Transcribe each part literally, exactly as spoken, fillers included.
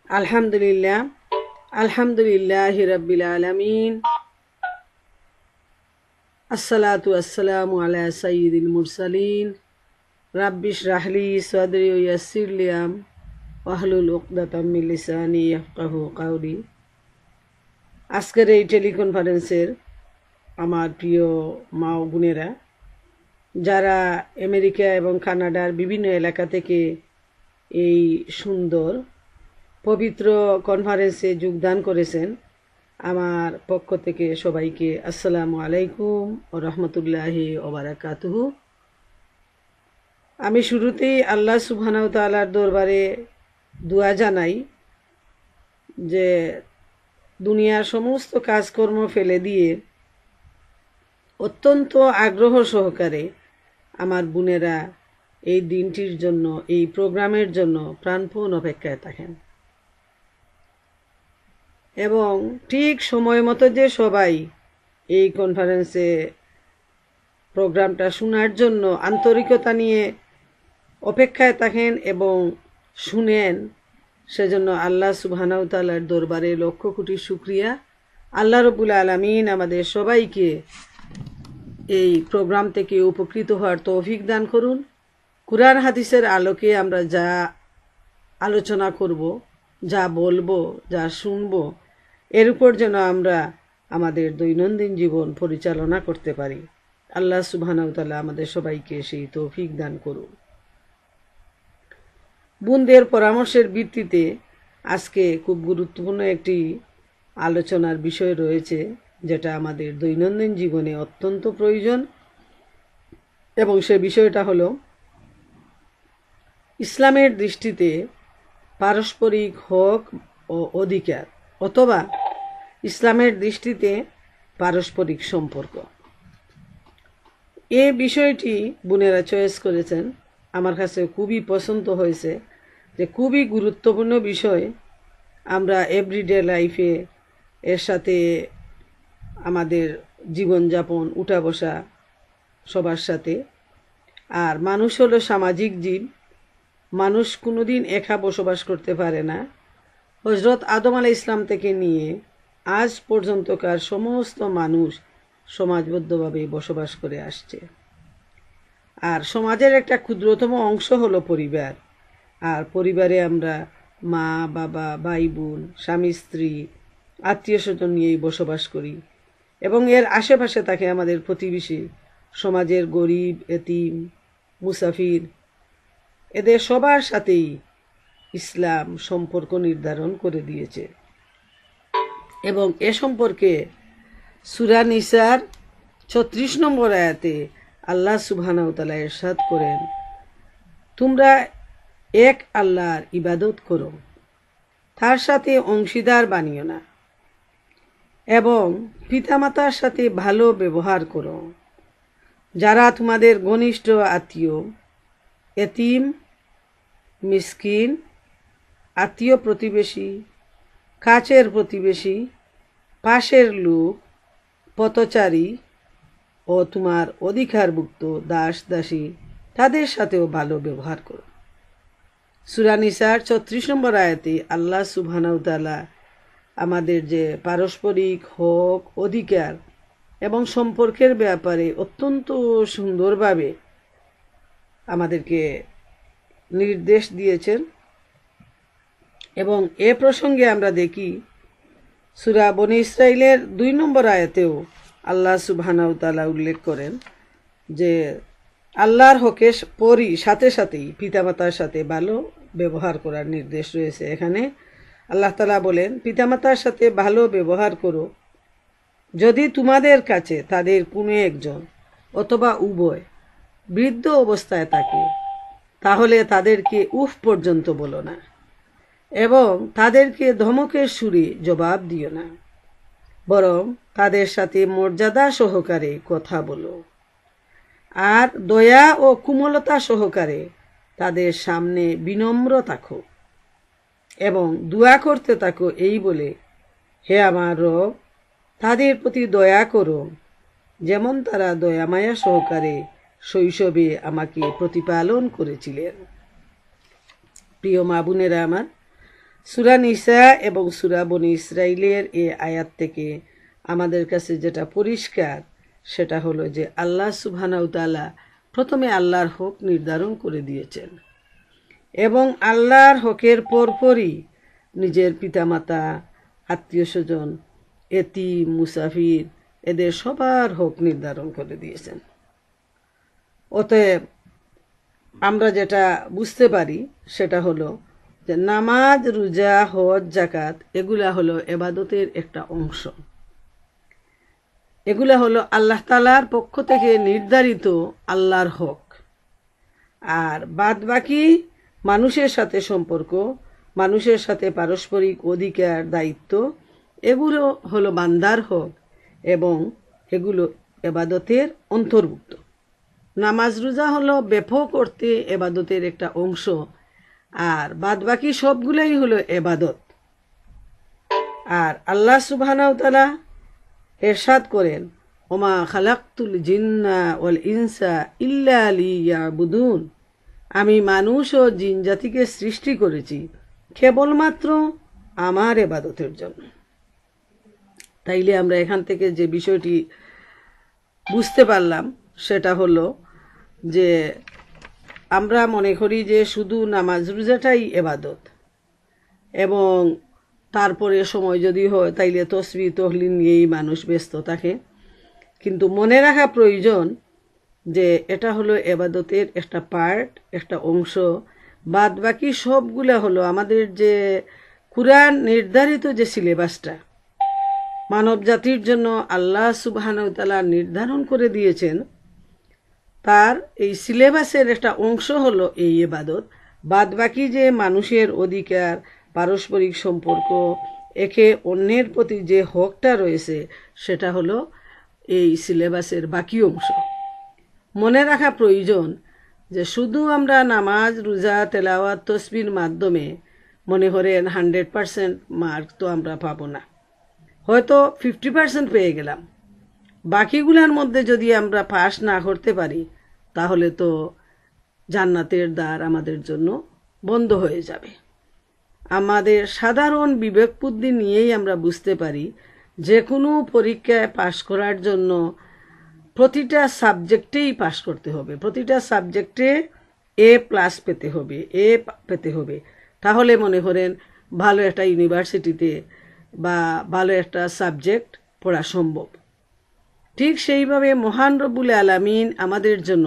আলহামদুলিল্লাহ আলহামদুলিল্লাহি রাব্বিল আলামিন আসসালাতু আসসালামু আলা সাইয়্যিদিল মুরসালিন রাব্বি ইশরাহ লি সাদরি ওয়া ইয়াসসির লি আমরি ওয়াহলুল উকদাতাম মিন লিসানি ইয়াফকাহু কাওলি। আজকের এই টেলিকনফারেন্সের আমার প্রিয় মা ও বোনেরা, যারা আমেরিকা এবং কানাডার বিভিন্ন এলাকা থেকে এই সুন্দর পবিত্র কনফারেন্সে যোগদান করেছেন, আমার পক্ষ থেকে সবাইকে আসসালামু আলাইকুম ও রহমতুল্লাহি ওয়া বারাকাতুহু। আমি শুরুতেই আল্লাহ সুবহানাহু ওয়া তাআলার দরবারে দোয়া জানাই যে দুনিয়ার সমস্ত কাজকর্ম ফেলে দিয়ে অত্যন্ত আগ্রহ সহকারে আমার বোনেরা এই দিনটির জন্য, এই প্রোগ্রামের জন্য প্রাণপণ অপেক্ষায় থাকেন এবং ঠিক সময় মতো যে সবাই এই কনফারেন্সে প্রোগ্রামটা শোনার জন্য আন্তরিকতা নিয়ে অপেক্ষায় থাকেন এবং শুনেন, সেজন্য আল্লাহ সুবহানাহু ওয়া তাআলার দরবারে লক্ষ কোটি শুকরিয়া। আল্লাহ রাব্বুল আলামিন আমাদের সবাইকে এই প্রোগ্রাম থেকে উপকৃত হওয়ার তৌফিক দান করুন। কুরআন হাদিসের আলোকে আমরা যা আলোচনা করব, যা বলবো, যা শুনবো, এর উপর যেন আমরা আমাদের দৈনন্দিন জীবন পরিচালনা করতে পারি। আল্লাহ সুবহানাহু ওয়া তাআলা আমাদের সবাইকে সেই তৌফিক দান করুন। বোনদের পরামর্শের ভিত্তিতে আজকে খুব গুরুত্বপূর্ণ একটি আলোচনার বিষয় রয়েছে, যেটা আমাদের দৈনন্দিন জীবনে অত্যন্ত প্রয়োজন, এবং সে বিষয়টা হলো ইসলামের দৃষ্টিতে পারস্পরিক হক ও অধিকার, অথবা ইসলামের দৃষ্টিতে পারস্পরিক সম্পর্ক। এই বিষয়টি বোনেরা চয়েস করেছেন, আমার কাছে খুবই পছন্দ হয়েছে, যে খুবই গুরুত্বপূর্ণ বিষয়। আমরা এভরিডে লাইফে এর সাথে আমাদের জীবনযাপন, উঠা বসা সবার সাথে, আর মানুষ হলো সামাজিক জীব। মানুষ কোনোদিন একা বসবাস করতে পারে না। হযরত আদম আলাইহিস সালাম থেকে নিয়ে আজ পর্যন্তকার সমস্ত মানুষ সমাজবদ্ধভাবে বসবাস করে আসছে। আর সমাজের একটা ক্ষুদ্রতম অংশ হলো পরিবার। আর পরিবারে আমরা মা, বাবা, ভাই বোন, স্বামী স্ত্রী, আত্মীয় স্বজন নিয়েই বসবাস করি, এবং এর আশেপাশে থাকে আমাদের প্রতিবেশী, সমাজের গরিব, এতিম, মুসাফির, এদের সবার সাথেই ইসলাম সম্পর্ক নির্ধারণ করে দিয়েছে। এবং এ সম্পর্কে সূরা নিসার ছত্রিশ নম্বর আয়াতে আল্লাহ সুবহানাহু ওয়া তাআলা ইরশাদ করেন, তোমরা এক আল্লাহর ইবাদত করো, তার সাথে অংশীদার বানিও না, এবং পিতামাতার সাথে ভালো ব্যবহার করো, যারা তোমাদের ঘনিষ্ঠ আত্মীয়, এতিম, মিসকিন, আত্মীয় প্রতিবেশী, কাছের প্রতিবেশী, পাশের লোক, পথচারী ও তোমার অধিকারভুক্ত দাস দাসী, তাদের সাথেও ভালো ব্যবহার করো। সূরা নিসার ছত্রিশ নম্বর আয়াতে আল্লাহ সুবহানাহু ওয়া তাআলা আমাদের যে পারস্পরিক হক, অধিকার এবং সম্পর্কের ব্যাপারে অত্যন্ত সুন্দরভাবে আমাদেরকে নির্দেশ দিয়েছেন। এবং এ প্রসঙ্গে আমরা দেখি সূরা বনী ইসরাইলের দুই নম্বর আয়াতেও আল্লাহ সুবহানাহু ওয়া তাআলা উল্লেখ করেন যে আল্লাহর হকের পরই সাথে সাথেই পিতামাতার সাথে ভালো ব্যবহার করার নির্দেশ রয়েছে। এখানে আল্লাহ তাআলা বলেন, পিতামাতার সাথে ভালো ব্যবহার করো, যদি তোমাদের কাছে তাদের কোনো একজন অথবা উভয় বৃদ্ধ অবস্থায় থাকে, তাহলে তাদেরকে উফ পর্যন্ত বলো না, এবং তাদেরকে ধমকের সুরে জবাব দিও না, বরং তাদের সাথে মর্যাদা সহকারে কথা বলো, আর দয়া ও কোমলতা সহকারে তাদের সামনে বিনম্র থাকো, এবং দোয়া করতে থাকো এই বলে, হে আমার রব, তাদের প্রতি দয়া করো, যেমন তারা দয়া মায়া সহকারে শৈশবে আমাকে প্রতিপালন করেছিলেন। প্রিয় মা বোনেরা আমার, সূরা নিসা এবং সূরা বনী ইসরাইলের এই আয়াত থেকে আমাদের কাছে যেটা পরিষ্কার সেটা হলো যে আল্লাহ সুবহানাহু ওয়া তাআলা প্রথমে আল্লাহর হক নির্ধারণ করে দিয়েছেন এবং আল্লাহর হকের পরপরই নিজের পিতামাতা, আত্মীয় স্বজন, এতিম, মুসাফির এদের সবার হক নির্ধারণ করে দিয়েছেন। অতএব আমরা যেটা বুঝতে পারি সেটা হলো যে নামাজ, রোজা, হজ, যাকাত এগুলা হলো ইবাদতের একটা অংশ। এগুলা হলো আল্লাহ তাআলার পক্ষ থেকে নির্ধারিত আল্লাহর হক। আর বাদ বাকি মানুষের সাথে সম্পর্ক, মানুষের সাথে পারস্পরিক অধিকার, দায়িত্ব এগুলো হলো বান্দার হক এবং এগুলো ইবাদতের অন্তর্ভুক্ত। নামাজ, রোজা হলো ব্যাপক অর্থে ইবাদতের একটা অংশ, আর বাদ বাকি সবগুলাই হলো ইবাদত। আর আল্লাহ সুবহানাহু ওয়া তাআলা ইরশাদ করেন, ওমা খালাকতুল জিন্না ওয়াল ইনসা ইল্লা লিয়াবুদুন, আমি মানুষ ও জিন জাতিকে সৃষ্টি করেছি কেবলমাত্র আমার ইবাদতের জন্য। তাইলে আমরা এখান থেকে যে বিষয়টি বুঝতে পারলাম সেটা হলো যে আমরা মনে করি যে শুধু নামাজ রোজাটাই ইবাদত, এবং তারপরে সময় যদি হয় তাইলে তসবিহ তহলিল নিয়েই মানুষ ব্যস্ত থাকে। কিন্তু মনে রাখা প্রয়োজন যে এটা হলো ইবাদতের একটা পার্ট, একটা অংশ। বাদ বাকি সবগুলা হলো আমাদের যে কুরআন নির্ধারিত যে সিলেবাসটা মানব জাতির জন্য আল্লাহ সুবহানাহু ওয়া তাআলা নির্ধারণ করে দিয়েছেন, তার এই সিলেবাসের একটা অংশ হলো এই ইবাদত। বাদ বাকি যে মানুষের অধিকার, পারস্পরিক সম্পর্ক, একে অন্যের প্রতি যে হকটা রয়েছে সেটা হলো এই সিলেবাসের বাকি অংশ। মনে রাখা প্রয়োজন যে শুধু আমরা নামাজ, রোজা, তেলাওয়াত, তসবির মাধ্যমে মনে করেন হান্ড্রেড পার্সেন্ট মার্ক তো আমরা পাবো না, হয়তো ফিফটি পার্সেন্ট পেয়ে গেলাম। বাকিগুলোর মধ্যে যদি আমরা পাস না করতে পারি তাহলে তো জান্নাতের দ্বার আমাদের জন্য বন্ধ হয়ে যাবে। আমাদের সাধারণ বিবেক বুদ্ধি নিয়েই আমরা বুঝতে পারি যে কোনো পরীক্ষায় পাশ করার জন্য প্রতিটা সাবজেক্টেই পাশ করতে হবে, প্রতিটা সাবজেক্টে এ প্লাস পেতে হবে, এ পেতে হবে। তাহলে মনে করেন ভালো একটা ইউনিভার্সিটিতে বা ভালো একটা সাবজেক্ট পড়া সম্ভব। ঠিক সেইভাবে মহান রব্বুল আলামিন আমাদের জন্য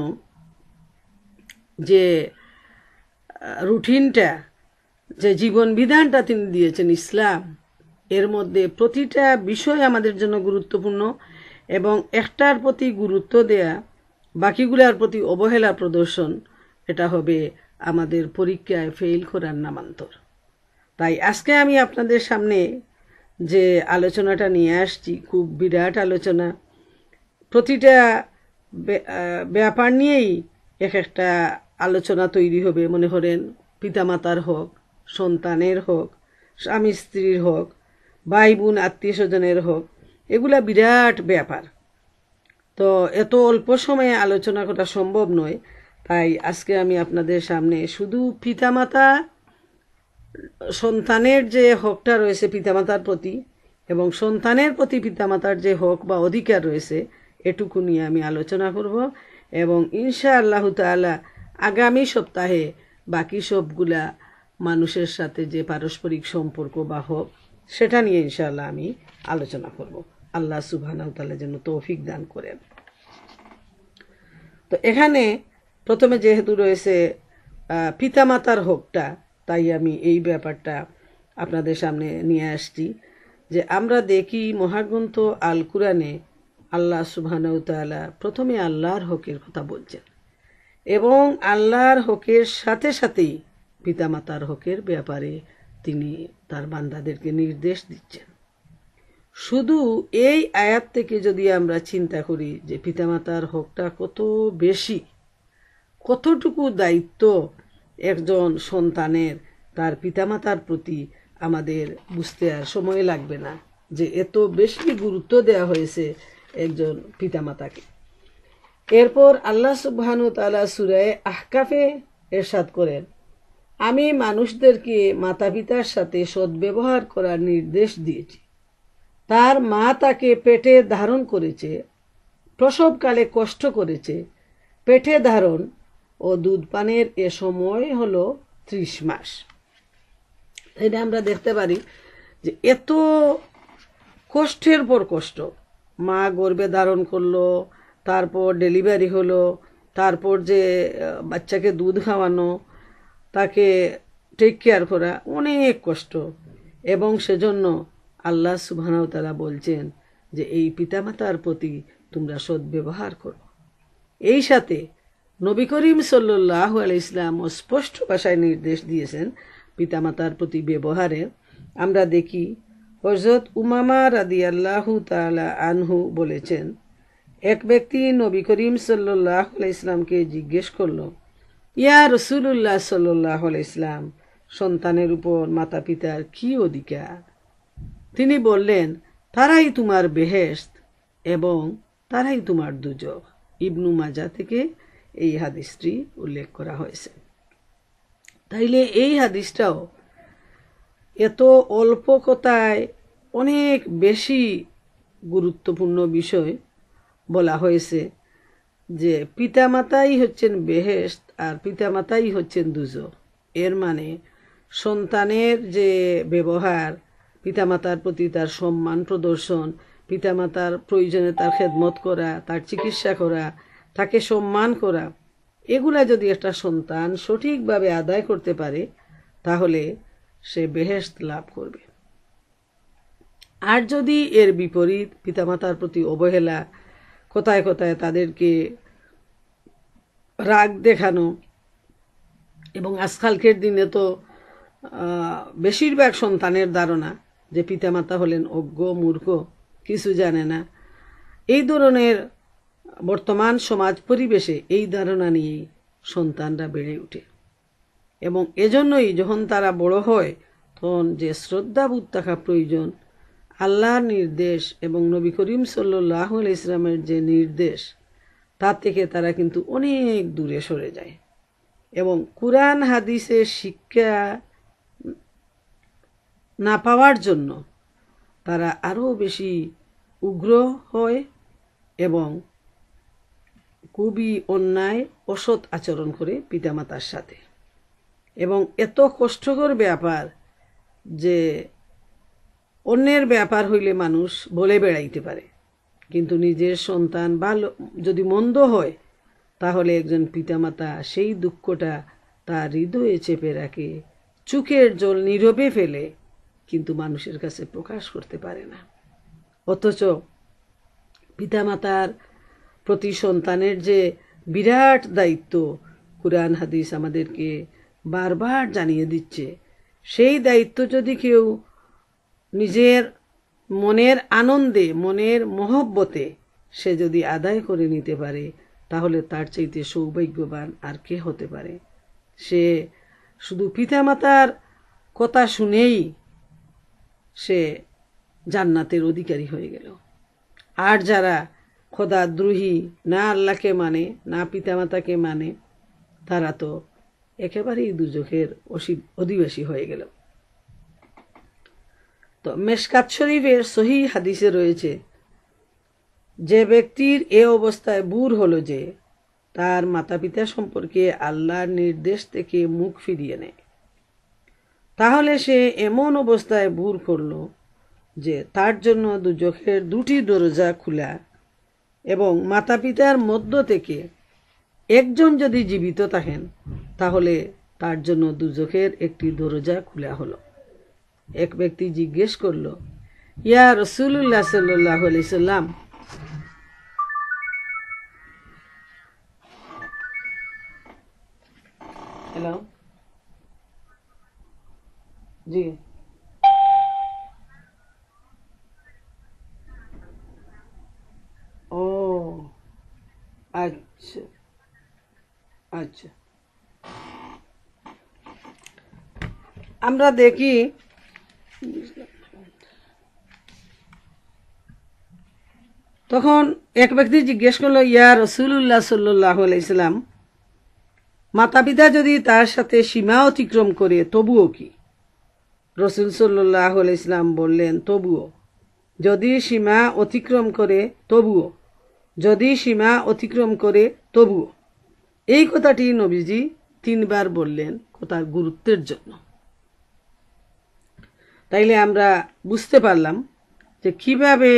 যে রুটিনটা, যে জীবন বিধানটা তিনি দিয়েছেন ইসলাম, এর মধ্যে প্রতিটা বিষয় আমাদের জন্য গুরুত্বপূর্ণ, এবং একটার প্রতি গুরুত্ব দেয়া বাকিগুলোর প্রতি অবহেলা প্রদর্শন এটা হবে আমাদের পরীক্ষায় ফেল করার নামান্তর। তাই আজকে আমি আপনাদের সামনে যে আলোচনাটা নিয়ে আসছি খুব বিরাট আলোচনা। প্রতিটা ব্যাপার নিয়েই এক একটা আলোচনা তৈরি হবে। মনে করেন পিতামাতার হক, সন্তানের হক, স্বামী স্ত্রীর হক, ভাই বোন আত্মীয় স্বজনের হক, এগুলা বিরাট ব্যাপার। তো এত অল্প সময়ে আলোচনা করা সম্ভব নয়। তাই আজকে আমি আপনাদের সামনে শুধু পিতামাতা, সন্তানের যে হকটা রয়েছে পিতামাতার প্রতি এবং সন্তানের প্রতি পিতামাতার যে হক বা অধিকার রয়েছে এটুকু নিয়ে আমি আলোচনা করব, এবং ইনশাআল্লাহ তাআলা আগামী সপ্তাহে বাকি সবগুলা মানুষের সাথে যে পারস্পরিক সম্পর্ক বা হক সেটা নিয়ে ইনশাআল্লাহ আমি আলোচনা করব। আল্লাহ সুবহানাহু ওয়া তাআলা যেন তৌফিক দান করেন। তো এখানে প্রথমে যেহেতু রয়েছে পিতামাতার হকটা, তাই আমি এই ব্যাপারটা আপনাদের সামনে নিয়ে আসছি যে আমরা দেখি মহাগ্রন্থ আল কুরআনে আল্লাহ সুবহানাহু ওয়া তাআলা প্রথমে আল্লাহর হকের কথা বলছেন, এবং আল্লাহর হকের সাথে সাথেই পিতামাতার হকের ব্যাপারে তিনি তার বান্দাদেরকে নির্দেশ দিচ্ছেন। শুধু এই আয়াত থেকে যদি আমরা চিন্তা করি যে পিতামাতার হকটা কত বেশি, কতটুকু দায়িত্ব একজন সন্তানের তার পিতামাতার প্রতি, আমাদের বুঝতে আর সময় লাগবে না যে এত বেশি গুরুত্ব দেওয়া হয়েছে একজন পিতামাতাকে। এরপর আল্লাহ সুবহানাহু ওয়া তাআলা সূরা আহকাফে ইরশাদ করেন, আমি মানুষদেরকে মাতা পিতার সাথে সদ্ব্যবহার করার নির্দেশ দিয়েছি। তার মা তাকে পেটে ধারণ করেছে, প্রসবকালে কষ্ট করেছে। পেটে ধারণ ও দুধ পানের এ সময় হলো ত্রিশ মাস। এটা আমরা দেখতে পারি যে এত কষ্টের পর কষ্ট, মা গর্ভে ধারণ করলো, তারপর ডেলিভারি হলো, তারপর যে বাচ্চাকে দুধ খাওয়ানো, তাকে টেক কেয়ার করা, অনেক কষ্ট। এবং সেজন্য আল্লাহ সুবহানাহু ওয়া তাআলা বলছেন যে এই পিতামাতার প্রতি তোমরা সদ্ব্যবহার করো। এই সাথে নবী করিম সাল্লাল্লাহু আলাইহি ওয়াসাল্লাম স্পষ্ট ভাষায় নির্দেশ দিয়েছেন পিতামাতার প্রতি ব্যবহারে। আমরা দেখি হযরত উমামা রাদিয়াল্লাহু তাআলা আনহু বলেছেন, এক ব্যক্তি নবী করিম সাল্লাল্লাহু আলাইহি ওয়াসাল্লামকে জিজ্ঞেস করলো, ইয়া রাসূলুল্লাহ সাল্লাল্লাহু আলাইহি ওয়াসাল্লাম, সন্তানের উপর মাতা পিতার কি অধিকার? তিনি বললেন, তারাই তোমার বেহেশত এবং তারাই তোমার দুজখ। ইবনু মাজাহ থেকে এই হাদিসটি উল্লেখ করা হয়েছে। তাইলে এই হাদিসটাও এত অল্প কথায় অনেক বেশি গুরুত্বপূর্ণ বিষয় বলা হয়েছে যে পিতামাতাই হচ্ছেন বেহেশত আর পিতামাতাই হচ্ছেন দুজখ। এর মানে সন্তানের যে ব্যবহার, পিতামাতার প্রতি তার সম্মান প্রদর্শন, পিতামাতার প্রয়োজনে তার খেদমত করা, তার চিকিৎসা করা, তাকে সম্মান করা, এগুলা যদি একটা সন্তান সঠিকভাবে আদায় করতে পারে তাহলে সে বেহেশত লাভ করবে। আর যদি এর বিপরীত পিতামাতার প্রতি অবহেলা, কোথায় কোথায় তাদেরকে রাগ দেখানো, এবং আজকালকের দিনে তো বেশিরভাগ সন্তানের ধারণা যে পিতামাতা হলেন অজ্ঞ, মূর্খ, কিছু জানে না। এই ধরনের বর্তমান সমাজ পরিবেশে এই ধারণা নিয়েই সন্তানরা বেড়ে ওঠে। এবং এজন্যই যখন তারা বড় হয় তখন যে শ্রদ্ধাবোধ থাকা প্রয়োজন, আল্লাহর নির্দেশ এবং নবী করিম সাল্লাল্লাহু আলাইহি ওয়াসাল্লামের যে নির্দেশ, তার থেকে তারা কিন্তু অনেক দূরে সরে যায় এবং কুরআন হাদিসের শিক্ষা না পাওয়ার জন্য তারা আরও বেশি উগ্র হয় এবং খুবই অন্যায় অসৎ আচরণ করে পিতামাতার সাথে। এবং এত কষ্টকর ব্যাপার যে অন্যের ব্যাপার হইলে মানুষ বলে বেড়াইতে পারে, কিন্তু নিজের সন্তান ভালো যদি মন্দ হয় তাহলে একজন পিতামাতা সেই দুঃখটা তার হৃদয়ে চেপে রাখে, চোখের জল নীরবে ফেলে, কিন্তু মানুষের কাছে প্রকাশ করতে পারে না। অথচ পিতামাতার প্রতি সন্তানের যে বিরাট দায়িত্ব কুরআন হাদিস আমাদেরকে বারবার জানিয়ে দিচ্ছে, সেই দায়িত্ব যদি কেউ নিজের মনের আনন্দে, মনের মহব্বতে সে যদি আদায় করে নিতে পারে তাহলে তার চাইতে সৌভাগ্যবান আর কে হতে পারে। সে শুধু পিতামাতার কথা শুনেই সে জান্নাতের অধিকারী হয়ে গেল। আর যারা খোদাদ্রোহী, না আল্লাহকে মানে, না পিতামাতাকে মানে, তারা তো একেবারেই দুজখের অধিবাসী হয়ে গেল। তো মেশকাত শরীফের সহিহ হাদিসে রয়েছে, যে ব্যক্তির এ অবস্থায় বুর হলো যে তার মাতা পিতা সম্পর্কে আল্লাহর নির্দেশ থেকে মুখ ফিরিয়ে নেয়, তাহলে সে এমন অবস্থায় বুর করল যে তার জন্য দুজখের দুটি দরজা খোলা, এবং মাতা পিতার মধ্য থেকে একজন যদি জীবিত থাকেন তাহলে তার জন্য দুজখের একটি দরজা খোলা হলো। এক ব্যক্তি জিজ্ঞেস করল, ইয়া রাসূলুল্লাহ সাল্লাল্লাহু আলাইহি সাল্লাম, হ্যালো জি ও আচ্ছা আচ্ছা আমরা দেখি তখন এক ব্যক্তি জিজ্ঞেস করলো, ইয়া রাসূলুল্লাহ সাল্লাল্লাহু আলাইহি সাল্লাম, মাতা পিতা যদি তার সাথে সীমা অতিক্রম করে তবুও কি? রাসূল সাল্লাল্লাহু আলাইহি ওয়াসাল্লাম বললেন, তবুও। যদি সীমা অতিক্রম করে তবুও, যদি সীমা অতিক্রম করে তবুও। এই কথাটি নবীজি তিনবার বললেন কথার গুরুত্বের জন্য। তাইলে আমরা বুঝতে পারলাম যে কিভাবে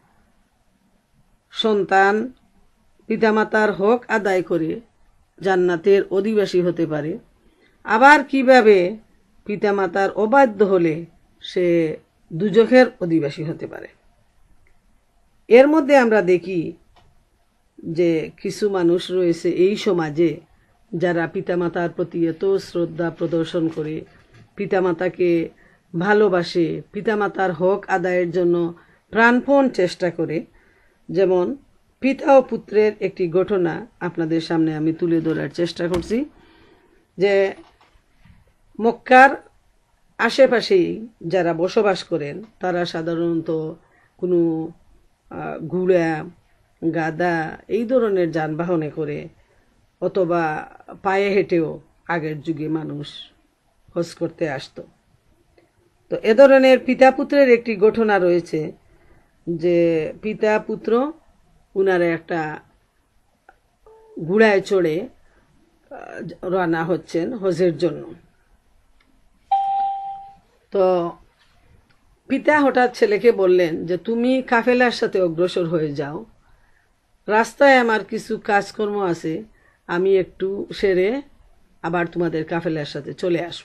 সন্তান পিতামাতার হক আদায় করে জান্নাতের অধিবাসী হতে পারে, আবার কিভাবে পিতামাতার অবাধ্য হলে সে দুজখের অধিবাসী হতে পারে। এর মধ্যে আমরা দেখি যে কিছু মানুষ রয়েছে এই সমাজে যারা পিতামাতার প্রতি এত শ্রদ্ধা প্রদর্শন করে, পিতামাতাকে ভালোবাসে, পিতামাতার হক আদায়ের জন্য প্রাণপণ চেষ্টা করে। যেমন পিতা ও পুত্রের একটি ঘটনা আপনাদের সামনে আমি তুলে ধরার চেষ্টা করছি। যে মক্কার আশেপাশেই যারা বসবাস করেন তারা সাধারণত কোনো ঘোড়া, গাধা এই ধরনের যানবাহনে করে অথবা পায়ে হেঁটেও আগের যুগে মানুষ হজ করতে আসতো। তো এ ধরনের পিতা পুত্রের একটি ঘটনা রয়েছে যে পিতা পুত্র উনারা একটা ঘোড়ায় চড়ে রওনা হচ্ছেন হজের জন্য। তো পিতা হঠাৎ ছেলেকে বললেন যে তুমি কাফেলার সাথে অগ্রসর হয়ে যাও, রাস্তায় আমার কিছু কাজকর্ম আছে, আমি একটু সেরে আবার তোমাদের কাফেলার সাথে চলে আসব।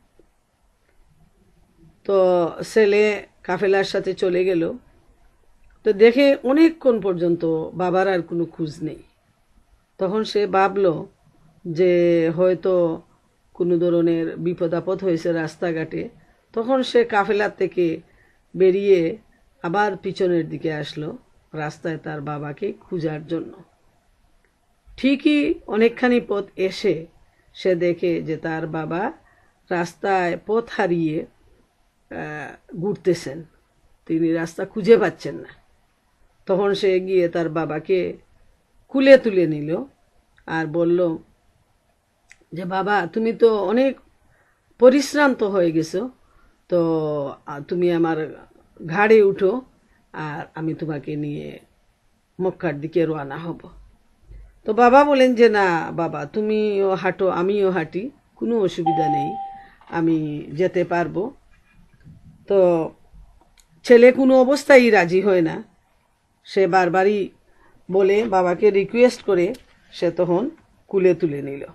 তো ছেলে কাফেলার সাথে চলে গেল। তো দেখে অনেকক্ষণ পর্যন্ত বাবার আর কোনো খোঁজ নেই। তখন সে ভাবল যে হয়তো কোনো ধরনের বিপদ আপদ হয়েছে রাস্তাঘাটে। তখন সে কাফেলার থেকে বেরিয়ে আবার পিছনের দিকে আসলো রাস্তায় তার বাবাকে খোঁজার জন্য। ঠিকই অনেকখানি পথ এসে সে দেখে যে তার বাবা রাস্তায় পথ হারিয়ে ঘুরতেছেন, তিনি রাস্তা খুঁজে পাচ্ছেন না। তখন সে গিয়ে তার বাবাকে কুলে তুলে নিল আর বলল যে বাবা, তুমি তো অনেক পরিশ্রান্ত হয়ে গেছো, তো তুমি আমার ঘাড়ে উঠো আর আমি তোমাকে নিয়ে মক্কার দিকে রওনা হব। তো বাবা বলেন যে না বাবা, তুমিও হাঁটো আমিও হাঁটি, কোনো অসুবিধা নেই, আমি যেতে পারবো। তো ছেলে কোনো অবস্থায় রাজি হয় না। সে বারবারই বলে বাবাকে রিকোয়েস্ট করে সে তখন কুলে তুলে নিল।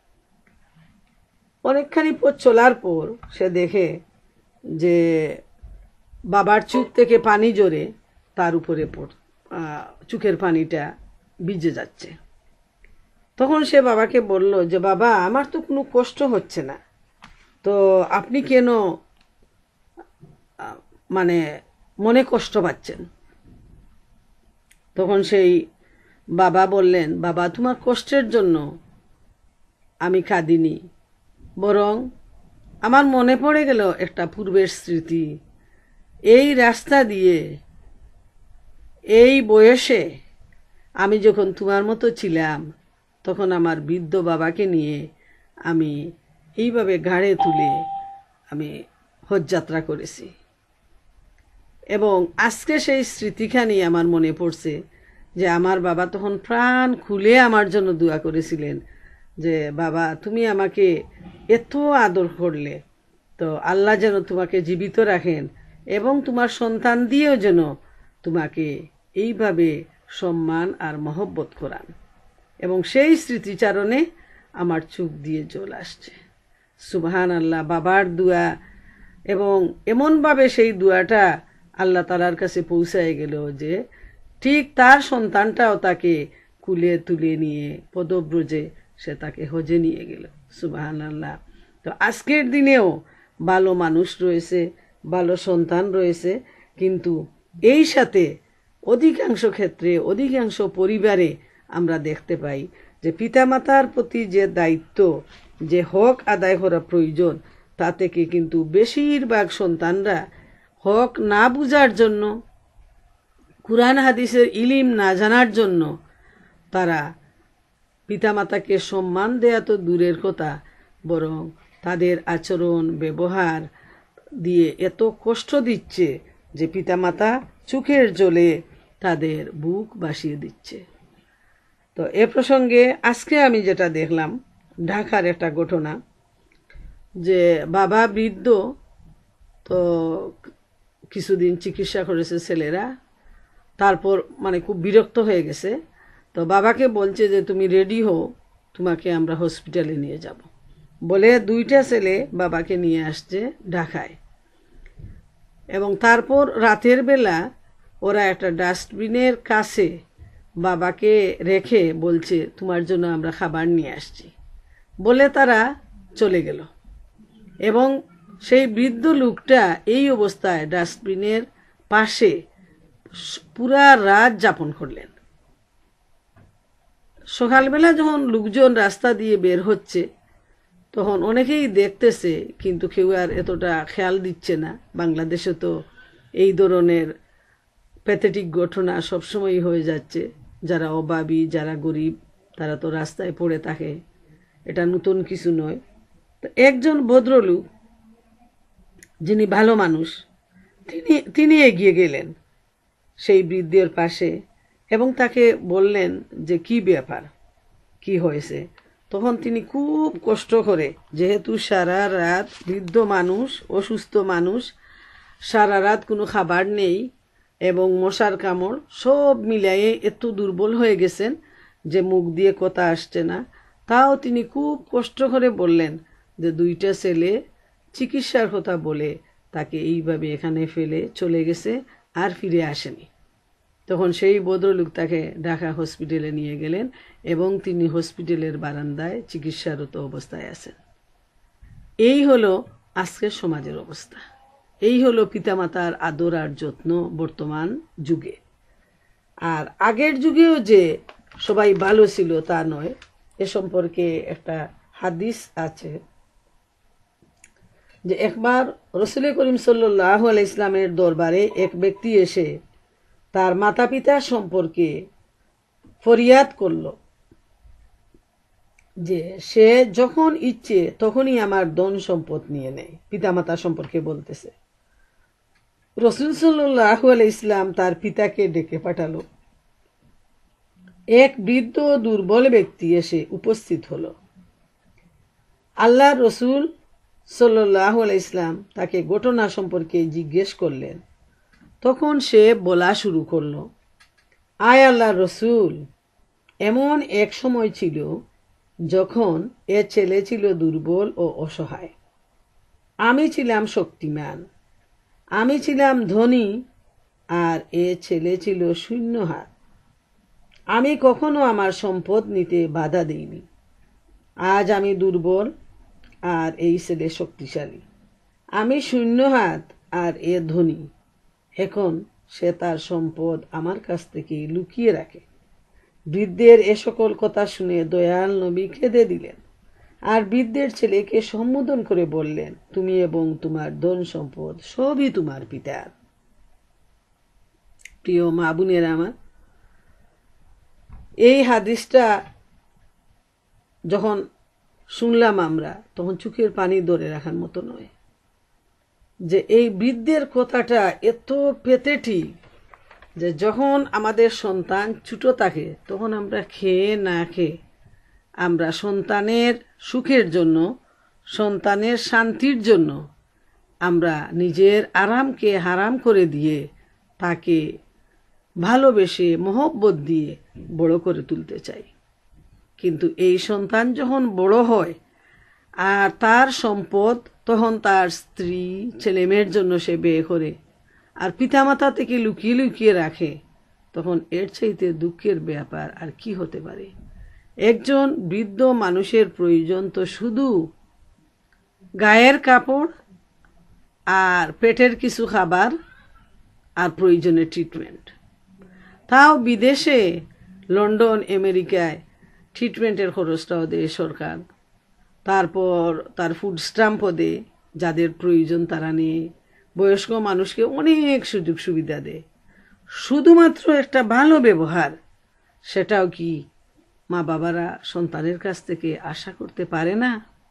অনেকখানি পথ চলার পর সে দেখে যে বাবার চোখ থেকে পানি জোরে তার উপরে চোখের পানিটা ভিজে যাচ্ছে। তখন সে বাবাকে বলল যে বাবা, আমার তো কোনো কষ্ট হচ্ছে না, তো আপনি কেন মানে মনে কষ্ট পাচ্ছেন? তখন সেই বাবা বললেন, বাবা তোমার কষ্টের জন্য আমি কাঁদিনি, বরং আমার মনে পড়ে গেল একটা পূর্বের স্মৃতি। এই রাস্তা দিয়ে এই বয়সে আমি যখন তোমার মতো ছিলাম তখন আমার বৃদ্ধ বাবাকে নিয়ে আমি এইভাবে ঘাড়ে তুলে আমি হজযাত্রা করেছি, এবং আজকে সেই স্মৃতিখানি আমার মনে পড়ছে যে আমার বাবা তখন প্রাণ খুলে আমার জন্য দোয়া করেছিলেন যে বাবা তুমি আমাকে এত আদর করলে, তো আল্লাহ যেন তোমাকে জীবিত রাখেন এবং তোমার সন্তান দিয়েও যেন তোমাকে এইভাবে সম্মান আর মহব্বত করান। এবং সেই স্মৃতিচারণে আমার চোখ দিয়ে জল আসছে। সুবহান আল্লাহ, বাবার দোয়া, এবং এমনভাবে সেই দোয়াটা আল্লাহ তাআলার কাছে পৌঁছায় গেল যে ঠিক তার সন্তানটাও তাকে কুলে তুলে নিয়ে পদব্রজে সে তাকে হজে নিয়ে গেল। সুবহান আল্লাহ। তো আজকের দিনেও ভালো মানুষ রয়েছে, ভালো সন্তান রয়েছে, কিন্তু এই সাথে অধিকাংশ ক্ষেত্রে অধিকাংশ পরিবারে আমরা দেখতে পাই যে পিতামাতার প্রতি যে দায়িত্ব, যে হক আদায় করা প্রয়োজন, তা থেকে কিন্তু বেশিরভাগ সন্তানরা হক না বুঝার জন্য, কুরআন হাদিসের ইলিম না জানার জন্য তারা পিতামাতাকে সম্মান দেয়া তো দূরের কথা, বরং তাদের আচরণ ব্যবহার দিয়ে এত কষ্ট দিচ্ছে যে পিতামাতা চোখের জলে তাদের বুক বাসিয়ে দিচ্ছে। তো এ প্রসঙ্গে আজকে আমি যেটা দেখলাম ঢাকার একটা ঘটনা, যে বাবা বৃদ্ধ, তো কিছুদিন চিকিৎসা করেছে ছেলেরা, তারপর মানে খুব বিরক্ত হয়ে গেছে। তো বাবাকে বলছে যে তুমি রেডি হও, তোমাকে আমরা হসপিটালে নিয়ে যাব বলে দুইটা ছেলে বাবাকে নিয়ে আসছে ঢাকায়। এবং তারপর রাতের বেলা ওরা একটা ডাস্টবিনের কাছে বাবাকে রেখে বলছে তোমার জন্য আমরা খাবার নিয়ে আসছি বলে তারা চলে গেল। এবং সেই বৃদ্ধ লোকটা এই অবস্থায় ডাস্টবিনের পাশে পুরা রাত যাপন করলেন। সকালবেলা যখন লোকজন রাস্তা দিয়ে বের হচ্ছে তখন অনেকেই দেখতেছে, কিন্তু কেউ আর এতটা খেয়াল দিচ্ছে না। বাংলাদেশে তো এই ধরনের প্যাথেটিক ঘটনা সবসময়ই হয়ে যাচ্ছে। যারা অভাবী, যারা গরিব, তারা তো রাস্তায় পড়ে থাকে, এটা নতুন কিছু নয়। তো একজন ভদ্রলোক যিনি ভালো মানুষ, তিনি তিনি এগিয়ে গেলেন সেই বৃদ্ধের পাশে এবং তাকে বললেন যে কি ব্যাপার, কি হয়েছে। তখন তিনি খুব কষ্ট করে, যেহেতু সারা রাত বৃদ্ধ মানুষ, অসুস্থ মানুষ, সারা রাত কোনো খাবার নেই এবং মশার কামড় সব মিলিয়ে এত দুর্বল হয়ে গেছেন যে মুখ দিয়ে কথা আসছে না, তাও তিনি খুব কষ্ট করে বললেন যে দুইটা ছেলে চিকিৎসার কথা বলে তাকে এইভাবে এখানে ফেলে চলে গেছে, আর ফিরে আসেনি। তখন সেই ভদ্রলোক তাকে ঢাকা হসপিটালে নিয়ে গেলেন এবং তিনি হসপিটালের বারান্দায় চিকিৎসারত অবস্থায় আছেন। এই হলো আজকের সমাজের অবস্থা, এই হলো পিতামাতার আদর আর যত্ন বর্তমান যুগে। আর আগের যুগেও যে সবাই ভালো ছিল তা নয়। এ সম্পর্কে একটা হাদিস আছে যে একবার রাসূল করিম সাল্লাল্লাহু আলাইহি ইসলামের দরবারে এক ব্যক্তি এসে তার মাতা পিতা সম্পর্কে ফরিয়াদ করল যে সে যখন ইচ্ছে তখনই আমার ধন সম্পদ নিয়ে নেয়। পিতামাতা সম্পর্কে বলতেছে। রাসূল সাল্লাল্লাহু আলাইহি ইসলাম তার পিতাকে ডেকে পাঠালো। এক বৃদ্ধ দুর্বল ব্যক্তি এসে উপস্থিত হলো। আল্লাহর রাসূল সাল্লাল্লাহু আলাইহি ইসলাম তাকে ঘটনা সম্পর্কে জিজ্ঞেস করলেন। তখন সে বলা শুরু করলো, আয় আল্লাহর রাসূল, এমন এক সময় ছিল যখন এ ছেলে ছিল দুর্বল ও অসহায়। আমি ছিলাম শক্তিমান, আমি ছিলাম ধনী, আর এ ছেলে ছিল শূন্য হাত। আমি কখনো আমার সম্পদ নিতে বাধা দেইনি। আজ আমি দুর্বল আর এই ছেলে শক্তিশালী। আমি শূন্য হাত আর এ ধনী। এখন সে তার সম্পদ আমার কাছ থেকে লুকিয়ে রাখে। বৃদ্ধের এ সকল কথা শুনে দয়াল নবী কেঁদে দিলেন আর বৃদ্ধের ছেলেকে সম্বোধন করে বললেন, তুমি এবং তোমার ধন সম্পদ সবই তোমার পিতার। প্রিয় মা বোনেরা আমার, এই হাদিসটা যখন শুনলাম আমরা তখন চোখের পানি ধরে রাখার মতো নয়। যে এই বৃদ্ধের কথাটা এত প্যাথেটিক যে যখন আমাদের সন্তান ছোট থাকে তখন আমরা খেয়ে না খেয়ে আমরা সন্তানের সুখের জন্য, সন্তানের শান্তির জন্য আমরা নিজের আরামকে হারাম করে দিয়ে তাকে ভালোবেসে মহব্বত দিয়ে বড় করে তুলতে চাই। কিন্তু এই সন্তান যখন বড় হয় আর তার সম্পদ তখন তার স্ত্রী ছেলেমেয়ের জন্য সে ব্যয় করে আর পিতামাতা থেকে লুকিয়ে লুকিয়ে রাখে, তখন এর চাইতে দুঃখের ব্যাপার আর কি হতে পারে। একজন বৃদ্ধ মানুষের প্রয়োজন তো শুধু গায়ের কাপড় আর পেটের কিছু খাবার আর প্রয়োজনের ট্রিটমেন্ট। তাও বিদেশে লন্ডন আমেরিকায় ট্রিটমেন্টের খরচটাও দেয় সরকার। তারপর তার ফুড স্ট্যাম্পও দেয়, যাদের প্রয়োজন তারা নেয়। বয়স্ক মানুষকে অনেক সুযোগ সুবিধা দেয়। শুধুমাত্র একটা ভালো ব্যবহার, সেটাও কি মা বাবারা সন্তানের কাছ থেকে আশা করতে পারে না?